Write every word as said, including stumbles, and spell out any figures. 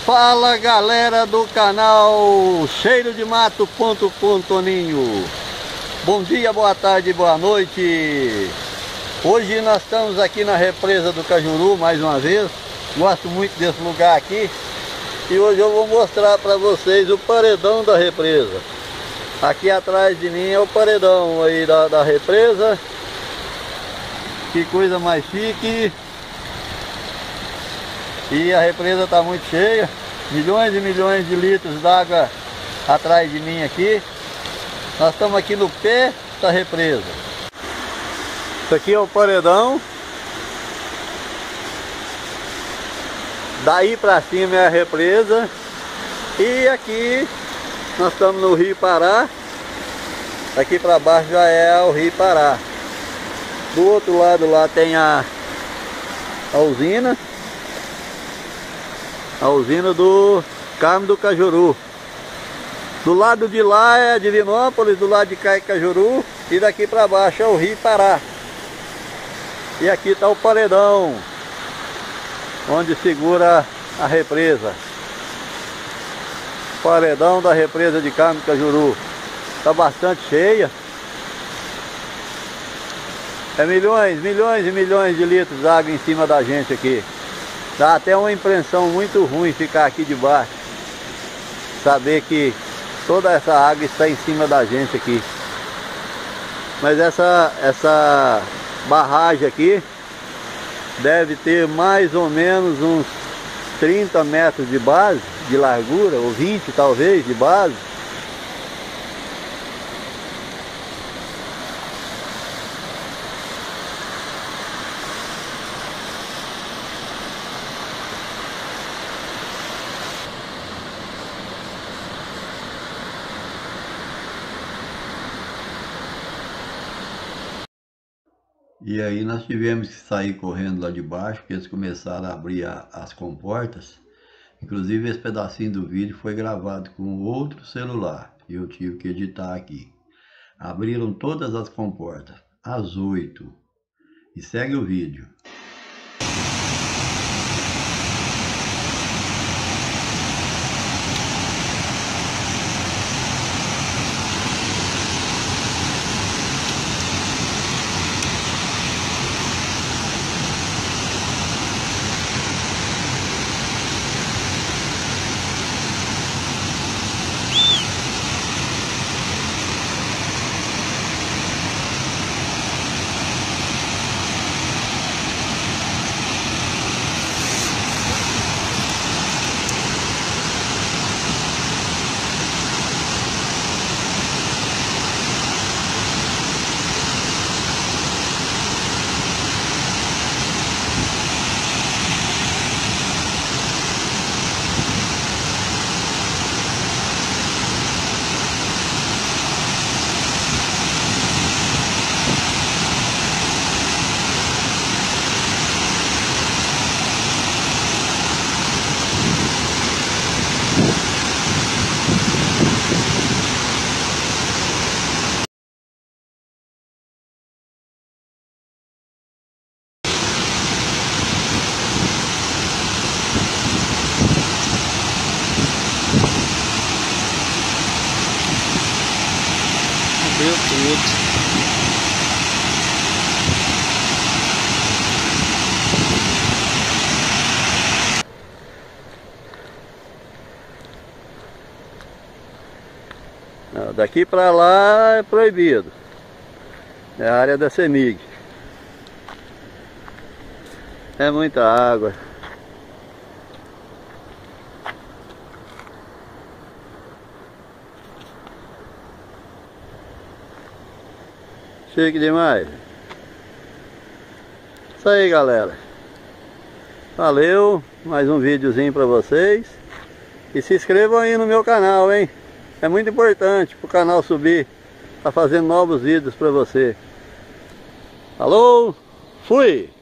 Fala galera do canal cheiro de mato ponto com Toninho. Bom dia, boa tarde, boa noite. Hoje nós estamos aqui na represa do Cajuru mais uma vez. Gosto muito desse lugar aqui. E hoje eu vou mostrar para vocês o paredão da represa. Aqui atrás de mim é o paredão aí da, da represa. Que coisa mais chique. E a represa está muito cheia. Milhões e milhões de litros d'água atrás de mim aqui. Nós estamos aqui no pé da represa. Isso aqui é o paredão. Daí para cima é a represa. E aqui nós estamos no Rio Pará. Aqui para baixo já é o Rio Pará. Do outro lado lá tem a, a usina. A usina do Carmo do Cajuru. Do lado de lá é a Divinópolis, do lado de cá é Cajuru. E daqui para baixo é o Rio Pará. E aqui está o paredão, onde segura a represa. Paredão da represa de Carmo do Cajuru. Está bastante cheia. É milhões, milhões e milhões de litros de água em cima da gente aqui. Dá até uma impressão muito ruim ficar aqui debaixo. Saber que toda essa água está em cima da gente aqui. Mas essa, essa barragem aqui deve ter mais ou menos uns trinta metros de base, de largura, ou vinte talvez, de base. E aí nós tivemos que sair correndo lá de baixo, porque eles começaram a abrir a, as comportas. Inclusive esse pedacinho do vídeo foi gravado com outro celular, e eu tive que editar aqui. Abriram todas as comportas, às oito. E segue o vídeo. Meu Deus. Não, daqui para lá é proibido. É a área da CEMIG. É muita água. Chique demais. Isso aí, galera. Valeu. Mais um videozinho pra vocês. E se inscrevam aí no meu canal, hein? É muito importante pro canal subir. Tá fazendo novos vídeos pra você. Falou. Fui.